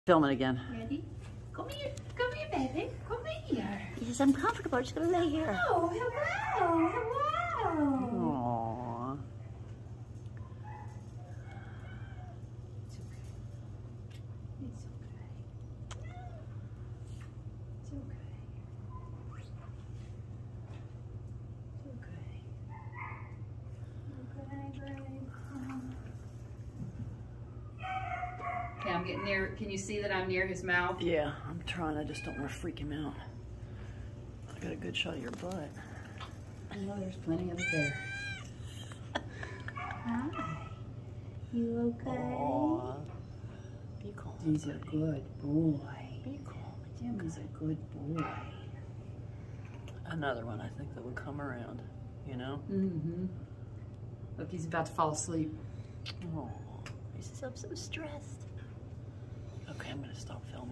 Film it again. Ready? Come here, baby. Come here. Yes, I'm comfortable. I'm just gonna lay here. Oh, hello, hello. Aww. It's okay. It's okay. It's okay. It's okay. Okay, babe. Okay, I'm getting near. Can you see that I'm near his mouth? Yeah, I'm trying. I just don't want to freak him out. I got a good shot of your butt. I know there's plenty of it there. Hi. You okay? Aww. Be calm. He's a good boy. Be calm. Jimmy's a good boy. Another one I think that would come around, you know? Mm-hmm. Look, he's about to fall asleep. Oh, he says I'm so stressed. Okay, I'm gonna stop filming.